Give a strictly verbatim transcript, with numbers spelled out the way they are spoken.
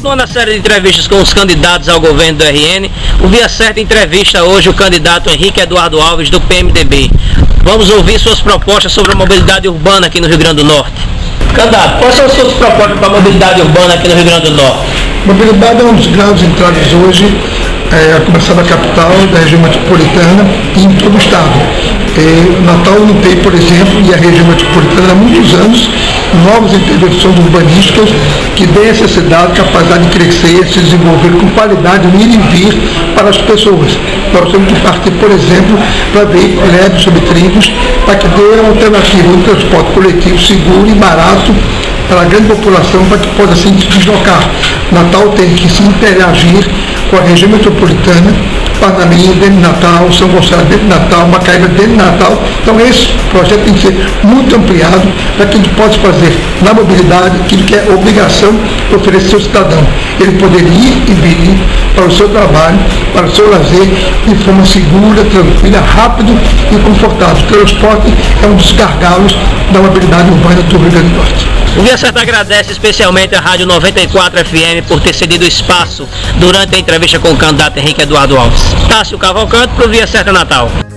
Continuando a série de entrevistas com os candidatos ao governo do R N, o Via Certa entrevista hoje o candidato Henrique Eduardo Alves, do P M D B. Vamos ouvir suas propostas sobre a mobilidade urbana aqui no Rio Grande do Norte. Candidato, quais são as suas propostas para a mobilidade urbana aqui no Rio Grande do Norte? Mobilidade é um dos grandes entraves hoje, é, a começar da capital, da região metropolitana e em todo o estado. É, Natal não tem, por exemplo, e a região metropolitana há muitos anos, novas intervenções urbanísticas que dêem essa cidade capacidade de crescer, se desenvolver com qualidade, ir e vir para as pessoas. Nós temos que partir, por exemplo, para veículos leves sobre trilhos, para que dê uma alternativa de transporte coletivo seguro e barato para a grande população, para que possa assim, se deslocar. Natal tem que se interagir com a região metropolitana, Parnamirim dentro de Natal, São Gonçalo dentro de Natal, Macaíba dentro de Natal. Então esse projeto tem que ser muito ampliado para que a gente possa fazer na mobilidade aquilo que é obrigação de oferecer ao cidadão. Ele poder ir e vir para o seu trabalho, para o seu lazer, de forma segura, tranquila, rápido e confortável. O transporte é um dos gargalos da mobilidade urbana do Rio Grande do Norte. O Via Certa agradece especialmente a Rádio noventa e quatro F M por ter cedido espaço durante a entrevista com o candidato Henrique Eduardo Alves. Tássio Cavalcante para o Via Certa Natal.